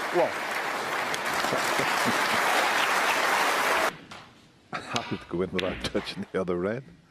Well, Happy to go in without touching the other red.